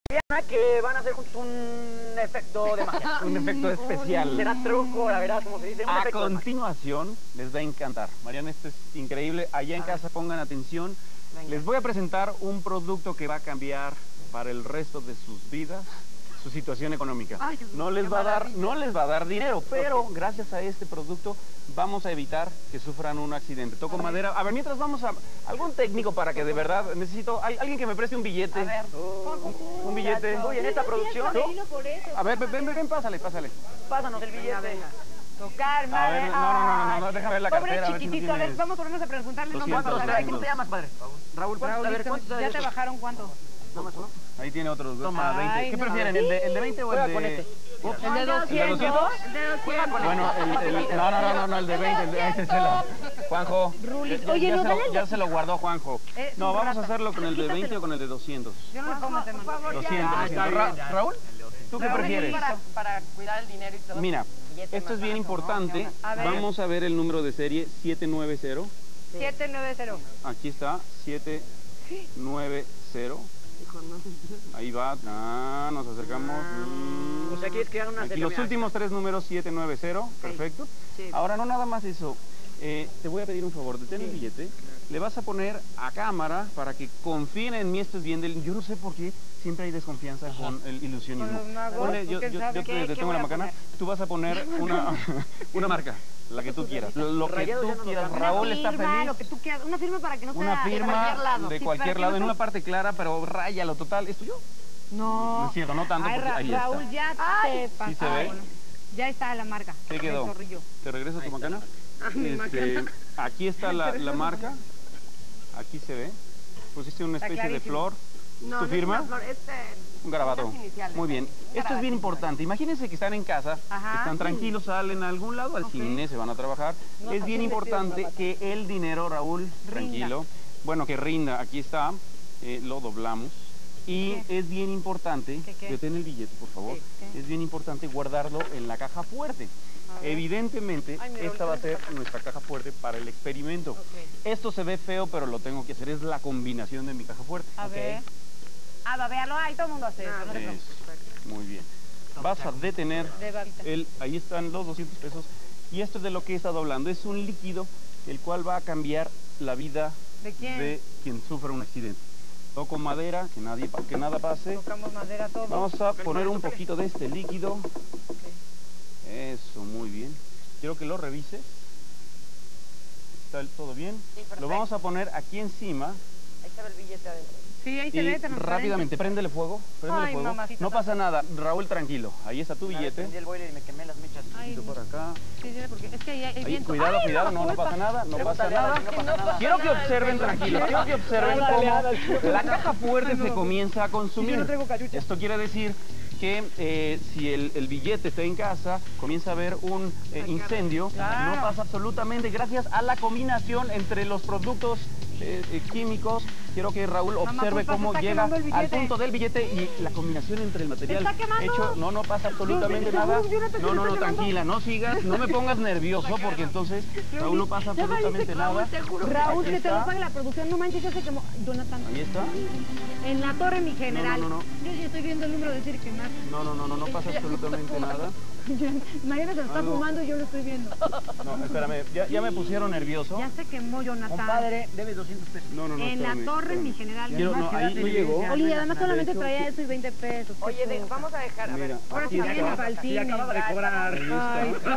Diana, que van a hacer juntos un efecto de magia. Un efecto especial. Será truco, la verdad, como se dice. A continuación, les va a encantar. Mariana, esto es increíble. Allá en casa pongan atención. Venga. Les voy a presentar un producto que va a cambiar para el resto de sus vidas su situación económica. Ay, no les va a dar dinero, pero gracias a este producto vamos a evitar que sufran un accidente. Toco madera. A ver, mientras vamos a algún técnico para que de verdad necesito alguien que me preste un billete. A ver. Un billete. Oye, en esta producción, A ver, ven, pásale. pásanos el billete. Venga. Tocar, A madre. ver, no, déjame ver la Pobre cartera. a ver si no chiquitito, a ver, tienes- vamos a ponernos a preguntarle 200, nomás. ¿Cuántos trae? 200. ¿Cómo te llamas, padre? Raúl, Raúl, a ver, ¿cuántos trae? ¿ya te bajaron cuánto? Nomás uno. Ahí tiene otros dos. Toma, 20. Ay, ¿Qué no. prefieren? ¿El de 20 o el Juega de...? con este. Ups. El de 200. El de 200. Bueno, no, el de 20, ese se lo... Juanjo, Rulis. ya- Oye, ya no, se lo- dale. ya se lo guardó Juanjo. No, vamos a hacerlo con el de 20 o con el de 200. Yo no le pongo ese, mano. 200. Ah, está bien, ya. Raúl, ¿tú qué Raúl, prefieres? para cuidar el dinero y todo. Mira, Billete esto es más bien barato, ¿no? importante. A ver. Vamos a ver el número de serie 790. 790. Aquí está, 790. Ahí va, nos acercamos. O sea, ¿quieres crear una Aquí serie? los Mira, últimos tres números, 790, perfecto. Sí. Ahora, no nada más eso, te voy a pedir un favor, detén el billete, le vas a poner a cámara para que confíen en mí, esto es bien del... Yo no sé por qué siempre hay desconfianza con el ilusionismo. Con los magos, Ponle, yo ¿quién sabe te qué detengo voy la a macana, poner? tú vas a poner una marca, la que tú quieras, lo que Rayados ya tú no quieras. nos dan. Raúl está feliz. Lo que tú quieras. Una firma para que no sea Una de firma cualquier lado. de Sí, cualquier para que lado, no en sea- una parte clara, pero ráyalo total. ¿Es tuyo? No. No es cierto, no tanto, Ay, porque ahí está. Raúl, ya te pasó. ¿Sí se ve? Ya está la marca. ¿Qué El quedó? zorrillo. ¿Te regreso tu macana? mi macana. Aquí está la marca. Aquí se ve. Pusiste una Está especie de clarísimo. flor. No, ¿Tu no firma? es una flor, Un garabato. Unas iniciales. Muy bien. Esto es bien importante. Imagínense que están en casa, Ajá. están tranquilos, salen a algún lado, al Ok. cine, se van a trabajar. No, Es así bien le pido importante garabato. que el dinero, Raúl, tranquilo, bueno, que rinda. Aquí está, lo doblamos. Y ¿Qué? es bien importante, ¿Qué? detén el billete, por favor. ¿Qué? Es bien importante guardarlo en la caja fuerte. A ver. Evidentemente, Ay, mira, esta va a ahorita ser nuestra caja fuerte para el experimento. Ok. Esto se ve feo, pero lo tengo que hacer. Es la combinación de mi caja fuerte. A ver. Ah, va, véalo. Ay, todo el mundo hace eso. No te Eso. preocupes. Muy bien. Vas a detener De babita. ahí están los 200 pesos. Y esto es de lo que he estado hablando. Es un líquido el cual va a cambiar la vida ¿De quién? de quien sufra un accidente. Toco madera, que nada pase. Tocamos madera todo. Vamos a poner un poquito de este líquido. Eso, muy bien. Quiero que lo revises. ¿Está todo bien? Sí, perfecto. Lo vamos a poner aquí encima. Ahí se ve el billete adentro. Sí, ahí se Y ve transparente. rápidamente, préndele fuego. Ay, mamacita, No pasa nada. Raúl, tranquilo. Ahí está tu Una vez billete. prendí el boiler y me quemé las mechas. Ay, Poquito por acá. Sí, sí, porque es que ahí hay Ahí, viento. cuidado, Ay, cuidado, no culpa. pasa nada, no pasa Pregúntale a nada. Ada, si no pasa nada. Quiero que observen, tranquilos, quiero que observen Pregúntale a Ada, cómo la caja fuerte se comienza a consumir. Sí, yo no traigo cachucha. Esto quiere decir que si el billete está en casa, comienza a haber un incendio, Claro. no pasa absolutamente gracias a la combinación entre los productos químicos. Quiero que Raúl Mamá, observe culpa, se cómo está llega quemando el al billete. punto del billete y la combinación entre el material está quemando? hecho. No pasa absolutamente Yo- nada. yo no te- No, yo no, te no, estoy tranquila, no sigas, no me pongas nervioso porque entonces Raúl no pasa absolutamente nada. Raúl, Aquí que te lo está. pague la producción. No manches, ya se quemó. Jonathan. Ahí está. En la torre, mi general. No. Yo ya estoy viendo el número de decir quemar. No pasa absolutamente nada. Mariana se lo está Ah, no. fumando y yo lo estoy viendo. No, espérame, ya me pusieron nervioso. Ya se quemó, Jonathan. Compadre, debes 200 pesos. No, En la espérame, torre, espérame. mi general. Quiero, no, ahí no llegó. Oli, además solamente De hecho, traía eso y 20 pesos. Oye, vamos a dejar, a ver. Mira, Ahora aquí sí está. viene para el Sí, cine. acababa de cobrar. Ay, sí.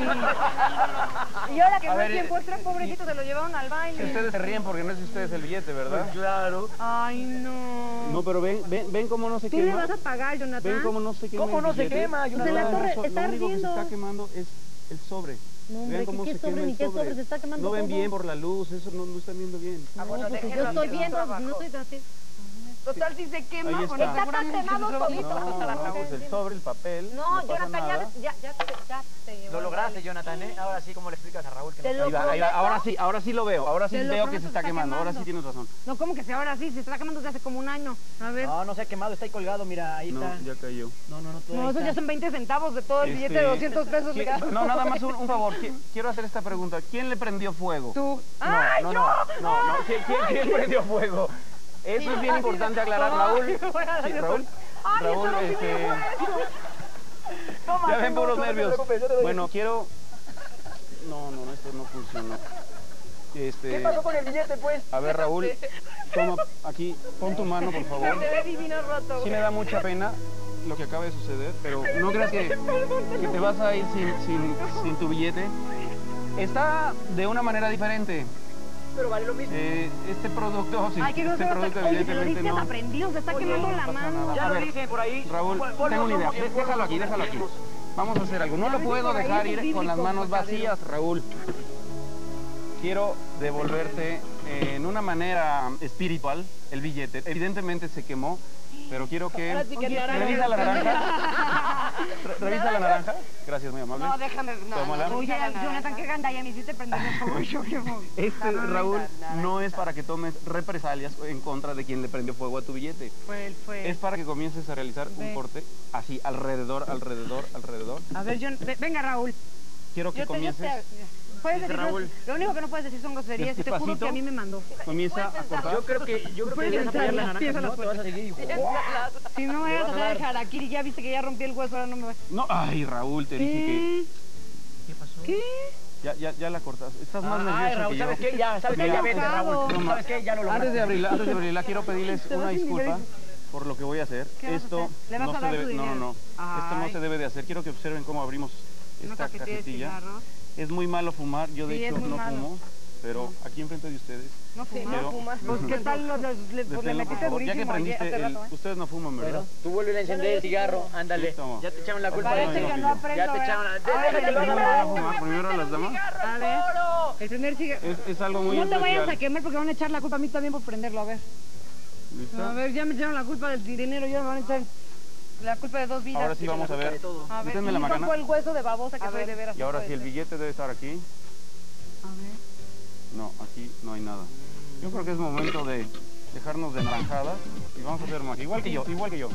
Y ahora que A no ver, hay quien postre, pobrecito, se lo llevaron al baile. Ustedes se ríen porque no es de ustedes el billete, ¿verdad? Claro. Ay, no. No, pero ven cómo no se Tú le quema. vas a pagar, Jonathan. Ven cómo no se quema. ¿Cómo el no se billete. quema? Yo Pues en la torre Lo está único que se ardiendo. está quemando es el sobre. No, hombre, Vean cómo ¿qué se sobre? quema Ni el qué sobre, se está quemando No ven todo. bien por la luz, eso no están viendo bien. Ah, bueno, No, pues déjenlo yo estoy hacer viendo, trabajo. no estoy así. Total, si se quema, Ahí bueno, está. seguramente quemado sí se solito. lo- Pues el sobre, el papel. No, pasa Jonathan, nada. ya te llevó Lo al lograste, baile. Jonathan, ¿eh? Ahora sí, ¿cómo le explicas a Raúl que Te no lo Ahí va, ahí va. prometo. Ahora sí lo veo. Ahora sí Te lo veo que prometo, se está quemando. Ahora sí tienes razón. No, ¿cómo que si ahora sí? Se está quemando desde hace como un año. A ver. No, no se ha quemado, está ahí colgado, mira, ahí No, está. ya cayó. No, No, todavía esos ya está. son 20 centavos de todo el billete de 200 pesos. Sí, no, nada más un favor. Quiero hacer esta pregunta. ¿Quién le prendió fuego? Tú. No. ¿Quién prendió fuego? Eso es bien importante aclarar, Raúl. Sí, Raúl. Ay, Raúl, Tienen puros no te nervios. preocupes, yo te doy. Bueno, quiero... No, esto no funcionó. ¿Qué pasó con el billete, pues? A ver, Raúl, toma aquí, pon tu mano, por favor. Se ve divino roto. Sí me da mucha pena lo que acaba de suceder, pero no creas que te vas a ir sin tu billete. Está de una manera diferente. Pero vale lo mismo. Este producto, sí, Ay, que no este se producto Oye, te lo evidentemente dicen no. aprendido, se está Oye, quemando no la pasa mano. nada. Ya A lo ver, dicen por ahí. Raúl, Volvemos tengo una idea. como si Déjalo aquí, fuéramos déjalo aquí. primos. Vamos a hacer algo. No lo dicen puedo por ahí, dejar es ir con las bíblico, manos pecadero. vacías, Raúl. Quiero devolverte en una manera espiritual el billete. Evidentemente se quemó, pero quiero que... Ahora sí que Oye, naranja. Revisa la naranja. Revisa la naranja. Gracias, muy amable. No, déjame. Tómala. Oye, Jonathan, qué ganda, ya me hiciste prender el fuego. Este, Raúl, no es para que tomes represalias en contra de quien le prendió fuego a tu billete. Fue. Es para que comiences a realizar un Ve. corte así, alrededor. A ver, venga, Raúl. Quiero que comiences, Puedes decir, Raúl. lo único que no puedes decir son groserías, te juro Despacito. que a mí me mandó. comienza a cortar. Yo creo que deberías apoyar la naranja, si no te vas a seguir. Si no me vas a hacer el harakiri, ya viste que ya rompí el hueso, ahora no me vas. No, ay, Raúl, te dije que... ¿Qué pasó? ¿Qué? Ya la cortas. Estás más nervioso Ay, Raúl, que ¿sabes yo. qué? Ya, ¿sabes qué? Mira, Ya vete, Raúl. no, ¿Sabes qué? Ya lo Antes lograste. de abrirla, quiero pedirles Te una vas sin disculpa nivel. por lo que voy a hacer. ¿Qué vas a Esto hacer? ¿Le vas no a se dar debe... su No, dinero? Esto no Ay. se debe de hacer. Quiero que observen cómo abrimos Una esta cajetilla de cajetilla. cigarros. Es muy malo fumar. Yo de Sí, hecho es muy no malo. fumo, pero aquí enfrente de ustedes. No Sí, fumas. Pero- no fumas. Pues qué tal pues le Deténlo, por metiste favor. Ya que durísimo ayer, prendiste hace el... rato, ¿eh? Ustedes no fuman, ¿verdad? Bueno, tú vuelves a encender el cigarro, ándale. Listo. Ya te echaron la culpa. Parece no, que no, no no. aprendo. Ya te ¿verdad? echaron la... Ay, Déjate ¿No lo van a fumar primero a las damas? A ver, el primer cigarro. Es algo muy No te vayas a especial. quemar porque van a echar la culpa a mí también por prenderlo, a ver. ¿Listo? A ver, ya me echaron la culpa del dinero, ya me van a echar la culpa de 2 vidas. Ahora sí vamos a ver. A ver, Quítenme la y macana. rompo el hueso de babosa que A soy ver. de veras. Y ahora no sí, el puede ser. billete debe estar aquí. A ver. No, aquí no hay nada. Yo creo que es momento de dejarnos de naranjadas y vamos a hacer magia. Igual que yo.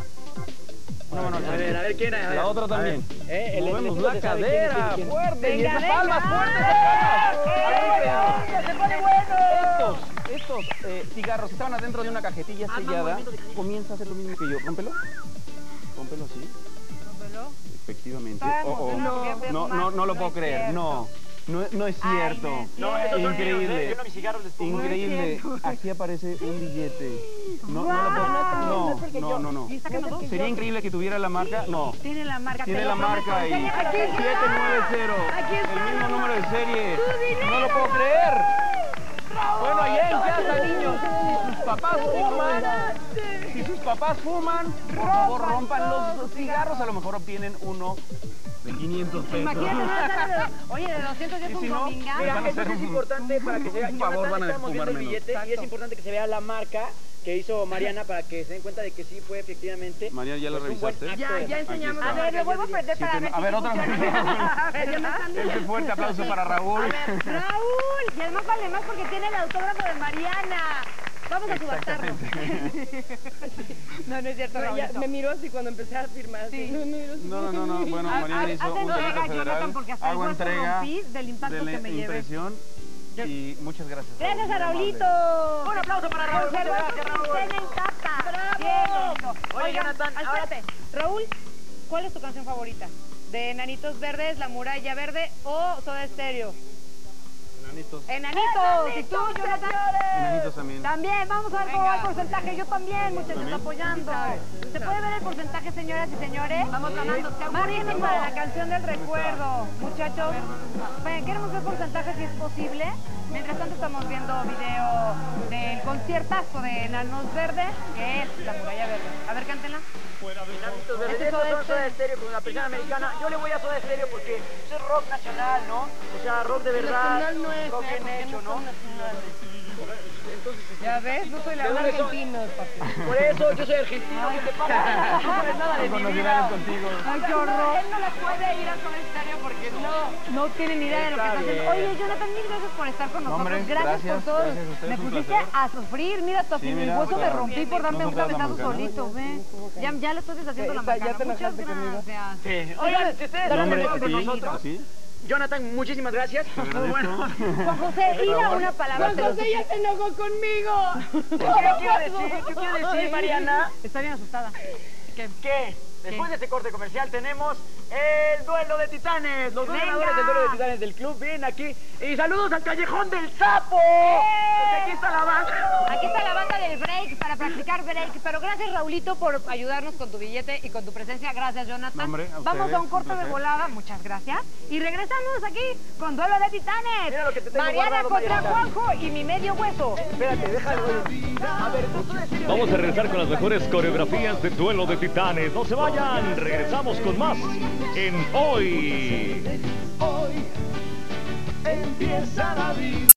Una mano al A frente. ver, ¿quién? A ver. La otra también. A ver, el Movemos equipo la se sabe quién es cadera, quién. fuerte. Y Venga, esas palmas venga. fuertes, esas palmas. ¡Se pone bueno! Estos cigarros que estaban adentro de una cajetilla sellada, comienza a hacer lo mismo que yo. Rómpelo. Rómpelo así. ¿Rómpelo? Efectivamente. Vamos, Oh, oh. No lo puedo creer. No es cierto. Ay, No, estos son míos, Increíble. Yo no mis cigarros les pongo. Increíble. Aquí aparece un billete. No lo Guau. puedo. No. ¿Y está quemado? Sería increíble que tuviera la marca. No. Tiene la marca. Tiene te la lo marca prometo. ahí. Enséñame aquí. 790. Aquí está El mismo la número de marca. serie. ¡Tu dinero! No lo puedo creer. Bueno, allá en casa, niños, si sus papás fuman, por favor rompan los cigarros, a lo mejor obtienen uno de 500 pesos. Imagínate, no sale de- oye, de 200 ya Y es si un no, domingazo. van a Mira, eso hacer es un- importante para que se vea. un favor, Jonathan, van a estamos viendo fumar el menos. billete y es importante que se vea la marca que hizo Mariana para que se den cuenta de que sí fue efectivamente. María, ¿ya lo pues, un buen revisaste? acto de Ya magia. enseñamos. A ver, lo vuelvo a prender para ver A ver, si otra vez. funciona. A ver, ya me están viendo. Este fuerte aplauso para Raúl. Raúl, y además vale más porque tiene el autógrafo de Mariana. Vamos a subastarlo. No, no es cierto, Ya, Raúl. me miró así cuando empecé a firmar. Sí. Me miró así. No. Bueno, Mariana hizo Haz un entrega, delito federal. Jonathan, porque hasta el Hago hueso entrega rompí del impacto de la que me llevé. impresión y muchas gracias. Gracias Raúl, a muy amable. Raulito. Un aplauso para Raúl. Porque el Muchas hueso gracias, se Raúl. enseña intacta. ¡Bravo! Bien, bonito. Oye, Oigan, Jonathan, ahora- espérate. Raúl, ¿cuál es tu canción favorita? ¿De Enanitos Verdes, La Muralla Verde o Soda Stereo? Enanitos. Enanitos. ¿Y tú, Jonathan? Enanitos también. También, vamos a ver cómo va el porcentaje. Yo también, muchachos, ¿También? apoyando. ¿Se puede ver el porcentaje, señoras y señores? Vamos ganando. Márquenos para la canción del recuerdo. Muchachos, bueno, queremos ver porcentaje si es posible. Mientras tanto estamos viendo video del conciertazo de Enanos Verdes, que es La Muralla Verde. A ver, cántenla. Enanitos Verdes. Este Estos Soda son Soda Stereo. Stereo con la presión americana. Yo le voy a Soda Stereo porque es rock nacional, ¿no? O sea, rock de verdad, Nacional no es, rock bien porque hecho, no ¿no? son nacionales. Entonces, Ya ves, no soy la ¿de dónde son? Argentinos, papi. por eso yo soy argentino, ¿qué te pasa? No sabes nada de Con mi los vida. finales contigo. Ay, qué horror. Él no le puede ir a Soda Stereo porque No tienen ni idea de lo que Está está haciendo. bien. Oye, Jonathan, mil gracias por estar con No, nosotros. hombre, gracias por gracias, todo. gracias a ustedes, Me un pusiste placer. a sufrir. Mira, hasta Sí, mi mira, hueso me hasta- rompí por darme no un soplas la cabezazo macana. solito, ¿ves? Ya le estoy deshaciendo la Ya te macana. Muchas enojaste conmigo. gracias. Sí. Oigan, si ustedes No, están hombre, con sí, nosotros, sí. Jonathan, muchísimas gracias. Te Muy agradezco. bueno. Juan José, hila una palabra. te lo José ya se enojó conmigo. ¿Qué quiero decir? ¿Qué quiero decir, Mariana? Está bien asustada. ¿Qué? que después de este corte comercial tenemos el duelo de titanes. Los dos Venga. ganadores del duelo de titanes del club vienen aquí. Y saludos al Callejón del Sapo. Porque aquí está la banda. Aquí está la banda del break para practicar break. Pero gracias, Raulito, por ayudarnos con tu billete y con tu presencia. Gracias, Jonathan. Hombre, a Vamos ustedes, a un corte un de placer. volada. Muchas gracias. Y regresamos aquí con duelo de titanes. Mira lo que te tengo Mariana guardado, contra Mariana. Juanjo y mi medio hueso. Espérate, déjalo. A ver, tú decides. Vamos a regresar con las mejores coreografías de Duelo de Titanes. No se vayan, regresamos con más en Hoy. Hoy empieza la vida.